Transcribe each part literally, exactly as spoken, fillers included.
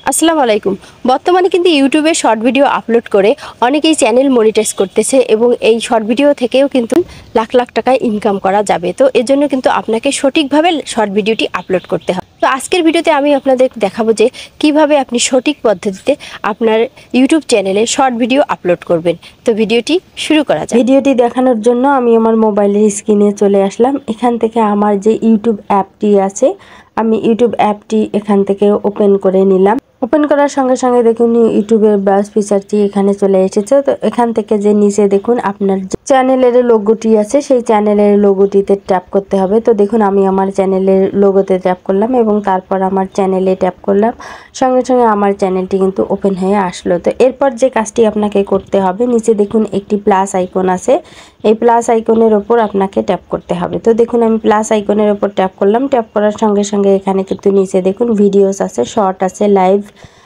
আসসালামু আলাইকুম। বর্তমানে কিন্তু ইউটিউবে শর্ট ভিডিও আপলোড করে অনেকেই চ্যানেল মনিটাইজ করতেছে এবং এই শর্ট ভিডিও থেকেও কিন্তু লাখ লাখ টাকা ইনকাম করা যাবে। তো এর জন্য কিন্তু আপনাকে সঠিকভাবে শর্ট ভিডিওটি আপলোড করতে হবে। তো আজকের ভিডিওতে আমি আপনাদের দেখাবো যে কিভাবে আপনি সঠিক পদ্ধতিতে আপনার ইউটিউব চ্যানেলে শর্ট ভিডিও আপলোড করবেন। তো ভিডিওটি শুরু করা যাক। ভিডিওটি দেখানোর জন্য আমি আমার মোবাইলের স্ক্রিনে চলে আসলাম। এখান থেকে আমার যে ইউটিউব অ্যাপটি আছে, আমি ইউটিউব অ্যাপটি এখান থেকে ওপেন করে নিলাম। ওপেন করার সঙ্গে সঙ্গে দেখুন ইউটিউবের ব্রাউজ ফিচারটি এখানে চলে এসেছে। তো এখান থেকে যে নিচে দেখুন আপনার চ্যানেলের লোগোটি আছে, সেই চ্যানেলের লোগোটিতে ট্যাপ করতে হবে। তো দেখুন আমি আমার চ্যানেলের লোগোতে ট্যাপ করলাম এবং তারপর আমার চ্যানেলে ট্যাপ করলাম, সঙ্গে সঙ্গে আমার চ্যানেলটি কিন্তু ওপেন হয়ে আসলো। তো এরপর যে কাজটি আপনাকে করতে হবে, নিচে দেখুন একটি প্লাস আইকন আছে, এই প্লাস আইকনের ওপর আপনাকে ট্যাপ করতে হবে। তো দেখুন আমি প্লাস আইকনের ওপর ট্যাপ করলাম। ট্যাপ করার সঙ্গে সঙ্গে এখানে কিন্তু নিচে দেখুন ভিডিওস আছে, শর্ট আছে, লাইভ,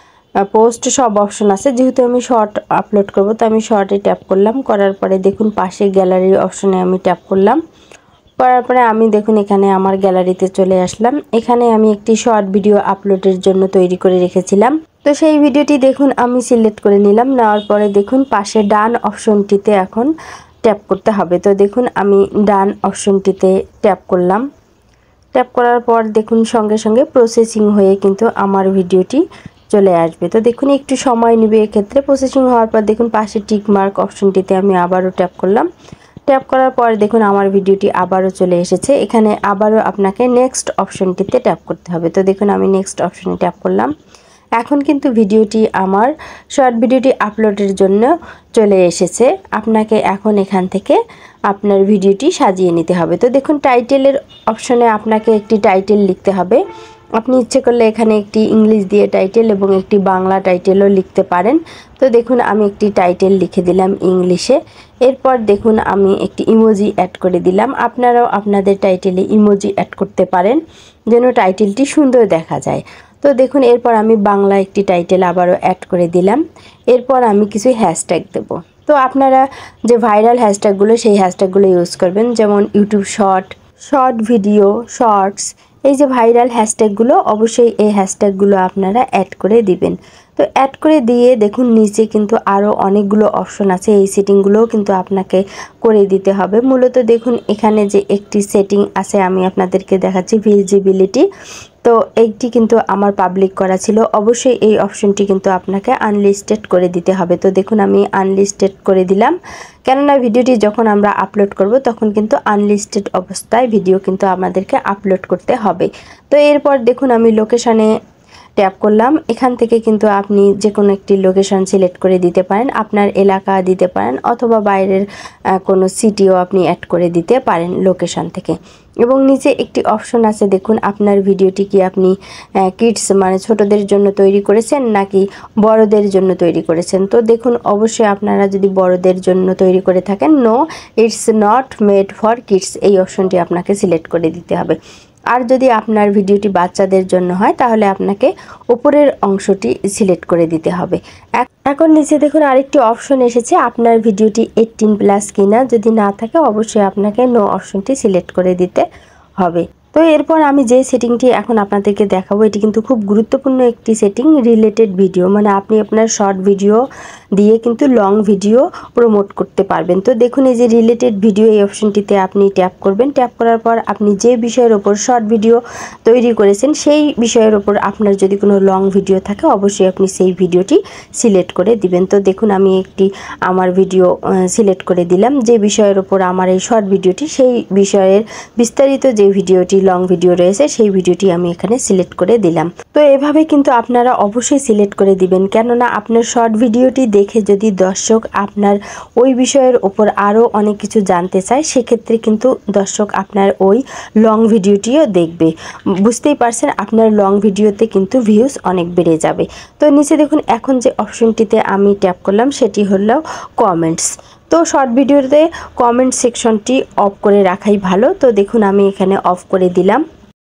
পোস্ট সব অপশন আছে। যেহেতু আমি শর্ট আপলোড করব তো আমি শর্টে ট্যাপ করলাম। করার পরে দেখুন পাশে গ্যালারি অপশনে আমি ট্যাপ করলাম। করার পরে আমি দেখুন এখানে আমার গ্যালারিতে চলে আসলাম। এখানে আমি একটি শর্ট ভিডিও আপলোডের জন্য তৈরি করে রেখেছিলাম। তো সেই ভিডিওটি দেখুন আমি সিলেক্ট করে নিলাম। নেওয়ার পরে দেখুন পাশে ডান অপশনটিতে এখন ট্যাপ করতে হবে। তো দেখুন আমি ডান অপশনটিতে ট্যাপ করলাম। ট্যাপ করার পর দেখুন সঙ্গে সঙ্গে প্রসেসিং হয়ে কিন্তু আমার ভিডিওটি চলে আসবে। তো দেখুন একটু সময় নেবে এক্ষেত্রে। প্রসেসিং হওয়ার পর দেখুন পাশে টিক মার্ক অপশনটিতে আমি আবারও ট্যাপ করলাম। ট্যাপ করার পর দেখুন আমার ভিডিওটি আবারও চলে এসেছে। এখানে আবারও আপনাকে নেক্সট অপশনটিতে ট্যাপ করতে হবে। তো দেখুন আমি নেক্সট অপশনে ট্যাপ করলাম। এখন কিন্তু ভিডিওটি আমার শর্ট ভিডিওটি আপলোডের জন্য চলে এসেছে। আপনাকে এখন এখান থেকে আপনার ভিডিওটি সাজিয়ে নিতে হবে। তো দেখুন টাইটেলের অপশনে আপনাকে একটি টাইটেল লিখতে হবে। আপনি ইচ্ছে করলে এখানে একটি ইংলিশ দিয়ে টাইটেল এবং একটি বাংলা টাইটেলও লিখতে পারেন। তো দেখুন আমি একটি টাইটেল লিখে দিলাম ইংলিশে। এরপর দেখুন আমি একটি ইমোজি অ্যাড করে দিলাম। আপনারাও আপনাদের টাইটেলে ইমোজি অ্যাড করতে পারেন যেন টাইটেলটি সুন্দর দেখা যায়। তো দেখুন এরপর আমি বাংলা একটি টাইটেল আবারও অ্যাড করে দিলাম। এরপর আমি কিছু হ্যাশট্যাগ দেবো। তো আপনারা যে ভাইরাল হ্যাশট্যাগুলো সেই হ্যাশট্যাগুলো ইউজ করবেন, যেমন YouTube short, short video, shorts, এই যে ভাইরাল হ্যাশট্যাগুলো, অবশ্যই এই হ্যাশট্যাগুলো আপনারা অ্যাড করে দিবেন। তো অ্যাড করে দিয়ে দেখুন নিচে কিন্তু আরও অনেকগুলো অপশন আছে, এই সেটিংগুলোও কিন্তু আপনাকে করে দিতে হবে। মূলত দেখুন এখানে যে একটি সেটিং আছে আমি আপনাদেরকে দেখাচ্ছি, ভিজিবিলিটি। তো এইটি কিন্তু আমার পাবলিক করা ছিল, অবশ্যই এই অপশনটি কিন্তু আপনাকে আনলিস্টেড করে দিতে হবে। তো দেখুন আমি আনলিস্টেড করে দিলাম, কেননা ভিডিওটি যখন আমরা আপলোড করব তখন কিন্তু আনলিস্টেড অবস্থায় ভিডিও কিন্তু আমাদেরকে আপলোড করতে হবে। তো এরপর দেখুন আমি লোকেশনে ট্যাপ করলাম। এখান থেকে কিন্তু আপনি যে কোনো একটি লোকেশন সিলেক্ট করে দিতে পারেন, আপনার এলাকা দিতে পারেন অথবা বাইরের কোনো সিটিও আপনি অ্যাড করে দিতে পারেন লোকেশন থেকে। এবং নিচে একটি অপশন আছে দেখুন, আপনার ভিডিওটি কি আপনি কিডস মানে ছোটদের জন্য তৈরি করেছেন নাকি বড়দের জন্য তৈরি করেছেন। তো দেখুন অবশ্যই আপনারা যদি বড়দের জন্য তৈরি করে থাকেন, no it's not made for kids, এই অপশনটি আপনাকে সিলেক্ট করে দিতে হবে। আর যদি আপনার ভিডিওটি বাচ্চাদের জন্য হয় তাহলে আপনাকে উপরের অংশটি সিলেক্ট করে দিতে হবে। এখন নিচে দেখুন আরেকটি অপশন এসেছে, আপনার ভিডিওটি এইটিন প্লাস কিনা, যদি না থাকে অবশ্যই আপনাকে নো অপশনটি সিলেক্ট করে দিতে হবে। তো এরপর আমি যে সেটিংটি এখন আপনাদেরকে দেখাবো, এটি কিন্তু খুব গুরুত্বপূর্ণ একটি সেটিং, রিলেটেড ভিডিও, মানে আপনি আপনার শর্ট ভিডিও দিয়ে কিন্তু লং ভিডিও প্রমোট করতে পারবেন। তো দেখুন এই যে রিলেটেড ভিডিও, এই অপশনটিতে আপনি ট্যাপ করবেন। ট্যাপ করার পর আপনি যে বিষয়ের ওপর শর্ট ভিডিও তৈরি করেছেন সেই বিষয়ের ওপর আপনার যদি কোনো লং ভিডিও থাকে অবশ্যই আপনি সেই ভিডিওটি সিলেক্ট করে দিবেন। তো দেখুন আমি একটি আমার ভিডিও সিলেক্ট করে দিলাম, যে বিষয়ের ওপর আমার এই শর্ট ভিডিওটি, সেই বিষয়ের বিস্তারিত যে ভিডিওটি লং ভিডিও রয়েছে সেই ভিডিওটি আমি এখানে সিলেক্ট করে দিলাম। তো এভাবে কিন্তু আপনারা অবশ্যই সিলেক্ট করে দিবেন, কেননা আপনার শর্ট ভিডিওটি দেখে যদি দর্শক আপনার ওই বিষয়ের ওপর আরও অনেক কিছু জানতে চায়, সেক্ষেত্রে কিন্তু দর্শক আপনার ওই লং ভিডিওটিও দেখবে। বুঝতেই পারছেন, আপনার লং ভিডিওতে কিন্তু ভিউজ অনেক বেড়ে যাবে। তো নিচে দেখুন এখন যে অপশনটিতে আমি ট্যাপ করলাম সেটি হলো কমেন্টস। তো শর্ট ভিডিওতে কমেন্ট সেকশনটি অফ করে রাখাই ভালো। তো দেখুন আমি এখানে অফ করে দিলাম।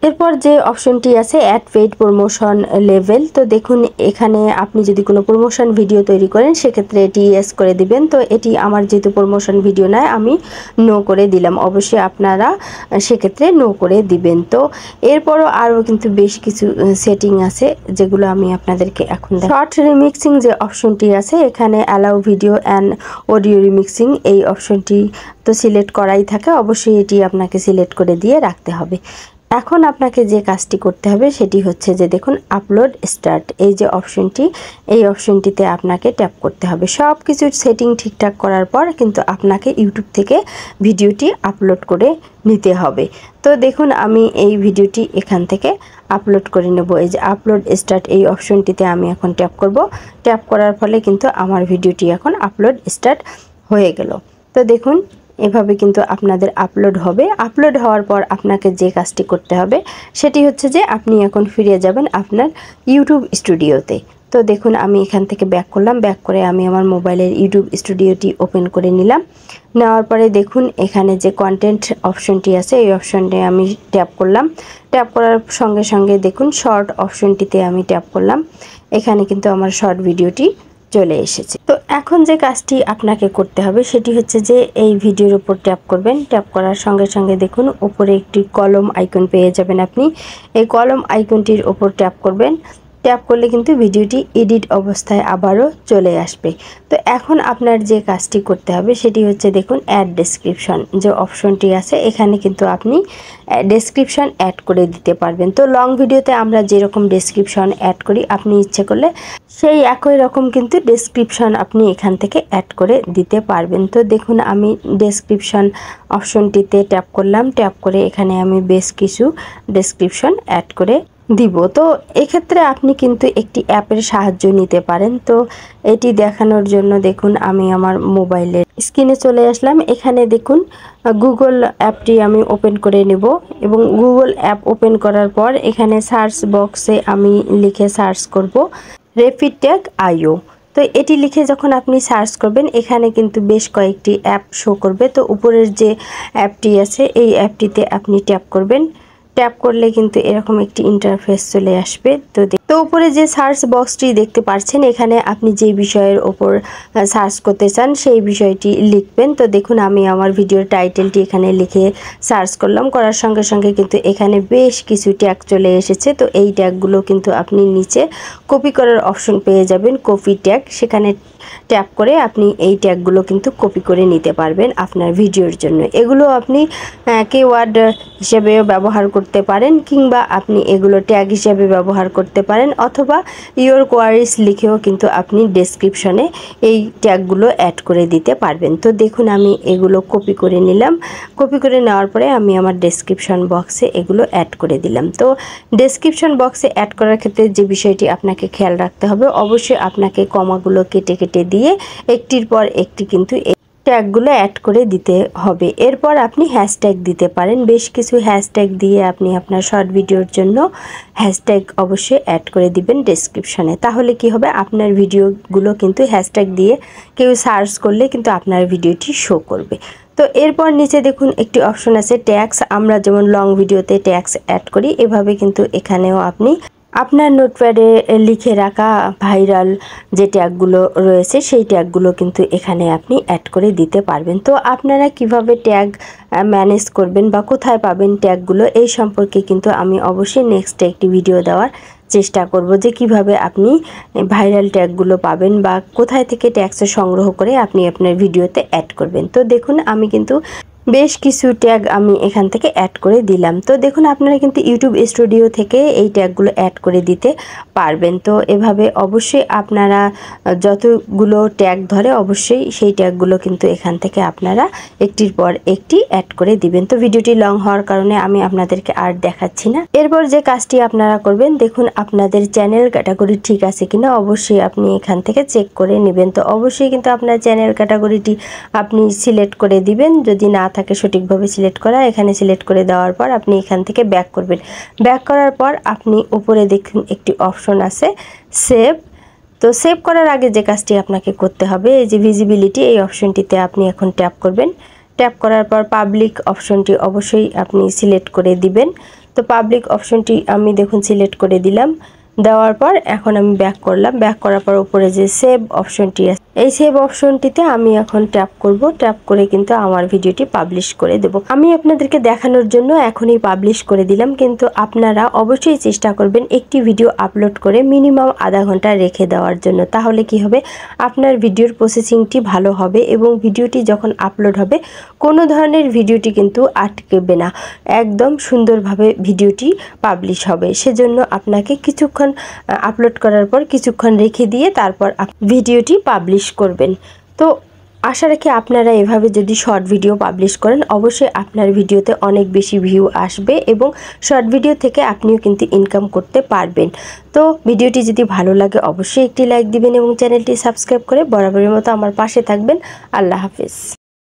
এরপর যে অপশনটি আছে অ্যাড পেইড প্রমোশন লেভেল, তো দেখুন এখানে আপনি যদি কোনো প্রমোশন ভিডিও তৈরি করেন সেক্ষেত্রে এটি ইয়েস করে দিবেন। তো এটি আমার যেহেতু প্রমোশন ভিডিও নয় আমি নো করে দিলাম, অবশ্যই আপনারা সেক্ষেত্রে নো করে দিবেন। তো এরপরও আরও কিন্তু বেশ কিছু সেটিং আছে যেগুলো আমি আপনাদেরকে এখন শর্ট রিমিক্সিং যে অপশনটি আছে এখানে allow video and audio remixing এই অপশনটি তো সিলেক্ট করাই থাকে, অবশ্যই এটি আপনাকে সিলেক্ট করে দিয়ে রাখতে হবে। এখন আপনাকে যে কাজটি করতে হবে সেটি হচ্ছে যে দেখুন আপলোড স্টার্ট এই যে অপশনটি, এই অপশনটিতে আপনাকে ট্যাপ করতে হবে। সব কিছু সেটিং ঠিকঠাক করার পর কিন্তু আপনাকে ইউটিউব থেকে ভিডিওটি আপলোড করে নিতে হবে। তো দেখুন আমি এই ভিডিওটি এখান থেকে আপলোড করে নেব। এই যে আপলোড স্টার্ট এই অপশনটিতে আমি এখন ট্যাপ করব। ট্যাপ করার ফলে কিন্তু আমার ভিডিওটি এখন আপলোড স্টার্ট হয়ে গেল। তো দেখুন এভাবে কিন্তু আপনাদের আপলোড হবে। আপলোড হওয়ার পর আপনাকে যে কাজটি করতে হবে সেটি হচ্ছে যে আপনি এখন ফিরে যাবেন আপনার ইউটিউব স্টুডিওতে। তো দেখুন আমি এখান থেকে ব্যাক করলাম, ব্যাক করে আমি আমার মোবাইলের ইউটিউব স্টুডিওটি ওপেন করে নিলাম। নেওয়ার পরে দেখুন এখানে যে কন্টেন্ট অপশনটি আছে এই অপশনটি আমি ট্যাপ করলাম। ট্যাপ করার সঙ্গে সঙ্গে দেখুন শর্ট অপশনটিতে আমি ট্যাপ করলাম। এখানে কিন্তু আমার শর্ট ভিডিওটি চলে এসেছে। তো এখন যে কাজটি আপনাকে করতে হবে সেটি হচ্ছে যে এই ভিডিওর উপর ট্যাপ করবেন। ট্যাপ করার সঙ্গে সঙ্গে দেখুন উপরে একটি কলম আইকন পেয়ে যাবেন আপনি। এই কলম আইকনটির উপর ট্যাপ করবেন। ট্যাপ করলে কিন্তু ভিডিওটি এডিট অবস্থায় আবারও চলে আসবে। তো এখন আপনার যে কাজটি করতে হবে সেটি হচ্ছে দেখুন অ্যাড ডেসক্রিপশন যে অপশনটি আছে এখানে কিন্তু আপনি ডেসক্রিপশন অ্যাড করে দিতে পারবেন। তো লং ভিডিওতে আমরা যেরকম ডেসক্রিপশন অ্যাড করি আপনি ইচ্ছে করলে সেই একই রকম কিন্তু ডেসক্রিপশন আপনি এখান থেকে অ্যাড করে দিতে পারবেন। তো দেখুন আমি ডেসক্রিপশন অপশনটিতে ট্যাপ করলাম। ট্যাপ করে এখানে আমি বেশ কিছু ডেসক্রিপশন অ্যাড করে দিব। তো এক্ষেত্রে আপনি কিন্তু একটি অ্যাপের সাহায্য নিতে পারেন। তো এটি দেখানোর জন্য দেখুন আমি আমার মোবাইলের স্ক্রিনে চলে আসলাম। এখানে দেখুন গুগল অ্যাপটি আমি ওপেন করে নেব এবং গুগল অ্যাপ ওপেন করার পর এখানে সার্চ বক্সে আমি লিখে সার্চ করব রেপিড ট্যাগ আইও। তো এটি লিখে যখন আপনি সার্চ করবেন এখানে কিন্তু বেশ কয়েকটি অ্যাপ শো করবে। তো উপরের যে অ্যাপটি আছে এই অ্যাপটিতে আপনি ট্যাপ করবেন। ট্যাপ করলে কিন্তু এরকম একটি ইন্টারফেস চলে আসবে। তো তো উপরে যে সার্চ বক্সটি দেখতে পাচ্ছেন এখানে আপনি যে বিষয়ের ওপর সার্চ করতে চান সেই বিষয়টি লিখবেন। তো দেখুন আমি আমার ভিডিওর টাইটেলটি এখানে লিখে সার্চ করলাম, করার সঙ্গে সঙ্গে কিন্তু এখানে বেশ কিছু ট্যাগ চলে এসেছে। তো এই ট্যাগগুলো কিন্তু আপনি নিচে কপি করার অপশন পেয়ে যাবেন, কপি ট্যাগ, সেখানে ট্যাপ করে আপনি এই ট্যাগগুলো কিন্তু কপি করে নিতে পারবেন আপনার ভিডিওর জন্য। এগুলো আপনি কিওয়ার্ড হিসেবেও ব্যবহার করতে পারেন কিংবা আপনি এগুলো ট্যাগ হিসেবে ব্যবহার করতে পারেন, অথবা ইওর কোয়ারিজ লিখেও কিন্তু আপনি ডেসক্রিপশনে এই ট্যাগগুলো অ্যাড করে দিতে পারবেন। তো দেখুন আমি এগুলো কপি করে নিলাম। কপি করে নেওয়ার পরে আমি আমার ডেসক্রিপশন বক্সে এগুলো অ্যাড করে দিলাম। তো ডেসক্রিপশন বক্সে অ্যাড করার ক্ষেত্রে যে বিষয়টি আপনাকে খেয়াল রাখতে হবে, অবশ্যই আপনাকে কমাগুলো কেটে কেটে দিয়ে একটির পর একটি কিন্তু ট্যাগগুলো অ্যাড করে দিতে হবে। এরপর আপনি হ্যাশট্যাগ দিতে পারেন, বেশ কিছু হ্যাশট্যাগ দিয়ে আপনি আপনার শর্ট ভিডিওর জন্য হ্যাশট্যাগ অবশ্যই অ্যাড করে দিবেন ডেসক্রিপশনে। তাহলে কি হবে, আপনার ভিডিওগুলো কিন্তু হ্যাশট্যাগ দিয়ে কেউ সার্চ করলে কিন্তু আপনার ভিডিওটি শো করবে। তো এরপর নিচে দেখুন একটি অপশন আছে ট্যাগস। আমরা যেমন লং ভিডিওতে ট্যাগস অ্যাড করি এভাবে কিন্তু এখানেও আপনি আপনার নোটপ্যাডে লিখে রাখা ভাইরাল যে ট্যাগগুলো রয়েছে সেই ট্যাগগুলো কিন্তু এখানে আপনি অ্যাড করে দিতে পারবেন। তো আপনারা কিভাবে ট্যাগ ম্যানেজ করবেন বা কোথায় পাবেন ট্যাগগুলো এই সম্পর্কে কিন্তু আমি অবশ্যই নেক্সট একটি ভিডিও দেওয়ার চেষ্টা করব যে কিভাবে আপনি ভাইরাল ট্যাগগুলো পাবেন বা কোথায় থেকে ট্যাগস সংগ্রহ করে আপনি আপনার ভিডিওতে অ্যাড করবেন। তো দেখুন আমি কিন্তু বেশ কিছু ট্যাগ আমি এখান থেকে অ্যাড করে দিলাম। তো দেখুন আপনারা কিন্তু ইউটিউব স্টুডিও থেকে এই ট্যাগগুলো অ্যাড করে দিতে পারবেন। তো এভাবে অবশ্যই আপনারা যতগুলো ট্যাগ ধরে অবশ্যই সেই ট্যাগগুলো কিন্তু এখান থেকে আপনারা একটির পর একটি অ্যাড করে দিবেন। তো ভিডিওটি লং হওয়ার কারণে আমি আপনাদেরকে আর দেখাচ্ছি না। এরপর যে কাজটি আপনারা করবেন, দেখুন আপনাদের চ্যানেল ক্যাটাগরি ঠিক আছে কিনা অবশ্যই আপনি এখান থেকে চেক করে নেবেন। তো অবশ্যই কিন্তু আপনার চ্যানেল ক্যাটাগরিটি আপনি সিলেক্ট করে দিবেন, যদি না থাকে সঠিকভাবে সিলেক্ট করা, এখানে সিলেক্ট করে দেওয়ার পর আপনি এখান থেকে ব্যাক করবেন। ব্যাক করার পর আপনি উপরে দেখুন একটি অপশন আছে সেভ। তো সেভ করার আগে যে কাজটি আপনাকে করতে হবে, এই যে ভিজিবিলিটি এই অপশনটিতে আপনি এখন ট্যাপ করবেন। ট্যাপ করার পর পাবলিক অপশনটি অবশ্যই আপনি সিলেক্ট করে দিবেন। তো পাবলিক অপশনটি আমি দেখুন সিলেক্ট করে দিলাম। দেওয়ার পর এখন আমি ব্যাক করলাম। ব্যাক করার পর উপরে যে সেভ অপশনটি আছে, এই সেভ অপশনটিতে আমি এখন ট্যাপ করব। ট্যাপ করে কিন্তু আমার ভিডিওটি পাবলিশ করে দেব। আমি আপনাদেরকে দেখানোর জন্য এখনই পাবলিশ করে দিলাম, কিন্তু আপনারা অবশ্যই চেষ্টা করবেন একটি ভিডিও আপলোড করে মিনিমাম আধা ঘন্টা রেখে দেওয়ার জন্য। তাহলে কি হবে, আপনার ভিডিওর প্রসেসিংটি ভালো হবে এবং ভিডিওটি যখন আপলোড হবে কোনো ধরনের ভিডিওটি কিন্তু আটকেবে না, একদম সুন্দরভাবে ভিডিওটি পাবলিশ হবে। সেজন্য আপনাকে কিছুক্ষণ আপলোড করার পর কিছুক্ষণ রেখে দিয়ে তারপর ভিডিওটি পাবলিশ করবেন। তো আশা রাখি আপনারা এভাবে যদি শর্ট ভিডিও পাবলিশ করেন অবশ্যই আপনার ভিডিওতে অনেক বেশি ভিউ আসবে এবং শর্ট ভিডিও থেকে আপনিও কিন্তু ইনকাম করতে পারবেন। তো ভিডিওটি যদি ভালো লাগে অবশ্যই একটি লাইক দিবেন এবং চ্যানেলটি সাবস্ক্রাইব করে বরাবরের মতো আমার পাশে থাকবেন। আল্লাহ হাফেজ।